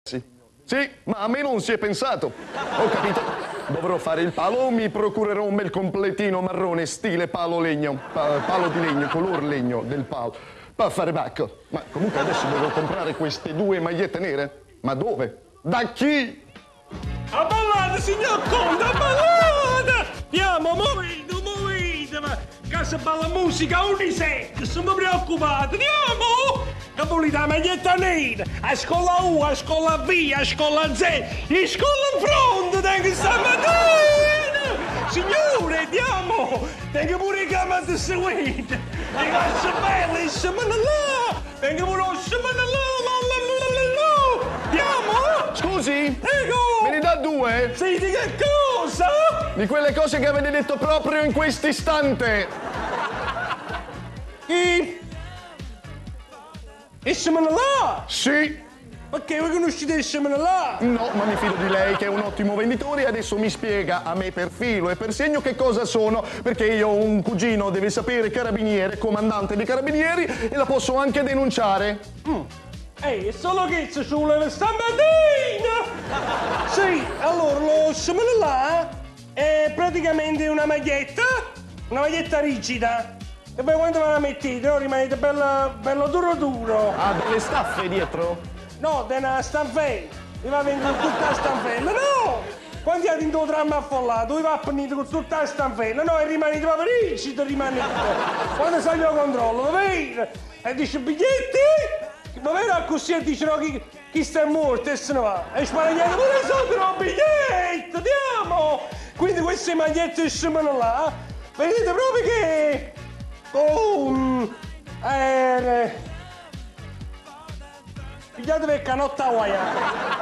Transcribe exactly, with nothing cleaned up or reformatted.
Sì. Sì, ma a me non si è pensato. Ho capito. Dovrò fare il palo, mi procurerò un bel completino marrone, stile palo legno. Pa palo di legno, color legno del palo. Per fare bacco. Ma comunque adesso devo comprare queste due magliette nere? Ma dove? Da chi? A ballare, signor Conte, a ballare! Andiamo, muovete, muovete, ma casa balla musica unisex, sono preoccupato, andiamo! Che volete la maglietta nera, a scuola U, a scuola B, a scuola Z, in scuola in fronte, tengo stamattina! Signore, andiamo! Tengo pure i chiamati seguenti, le cazzo belle, siamo là! Tengo pure lo siamo là! Andiamo! Scusi? Prego! Me ne dà due? Sì, di che cosa? Di quelle cose che avete detto proprio in quest'istante. Chi? E siamo là? Sì. Perché voi conoscete siamo là? No, ma mi fido di lei che è un ottimo venditore e adesso mi spiega a me per filo e per segno che cosa sono, perché io ho un cugino, deve sapere, carabiniere, comandante dei carabinieri e la posso anche denunciare. Mm. Ehi, è solo che ci vuole stamattina! Sì, allora, lo siamo là è praticamente una maglietta, una maglietta rigida. E poi quando ve la mettete, no, rimanete bello, bello duro duro. Ha delle staffe dietro? No, da una stanfella. Vi va a vendere tutta la stanfella, no! Quando siete in due tram affollato, vi va a venire con tutta la stanfella, no? E rimanete proprio rigidi, rimanete. Quando sale il controllo, va bene? E dice biglietti? Va bene così e dice no, chi, chi sta morto e se ne va. E sparagliate pure i soldi, no, biglietti, andiamo! Quindi queste magliette scimmano là, vedete proprio che... Oh, mm, eh... Pigliate per canotta hawaiana.